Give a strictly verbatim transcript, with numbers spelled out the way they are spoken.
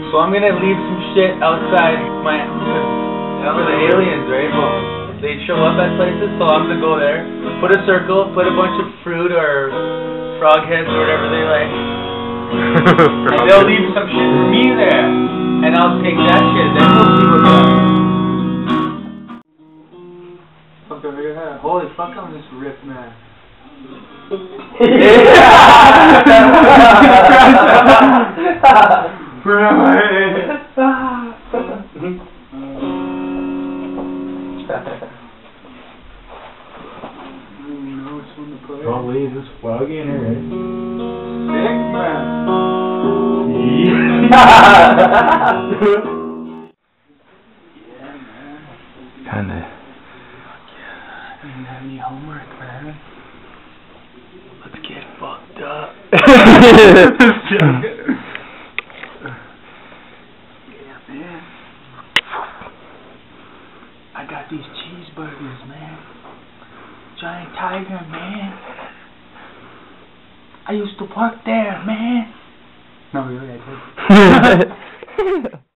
So I'm gonna leave some shit outside my for the aliens, right? Well, they show up at places, so I'm gonna go there, put a circle, put a bunch of fruit or frog heads or whatever they like, and they'll leave some shit for me there, and I'll take that shit. Then we'll see what happens. Fuck over your head. Holy fuck! I'm just ripped, man. Don't leave this foggy in here, right? Sick, man. Yeah, man. Kinda. I didn't have any homework, man. Let's get fucked up. Yeah, man. I got these cheeseburgers, man. Giant Tiger, man. I used to work there, man. No, really, I did.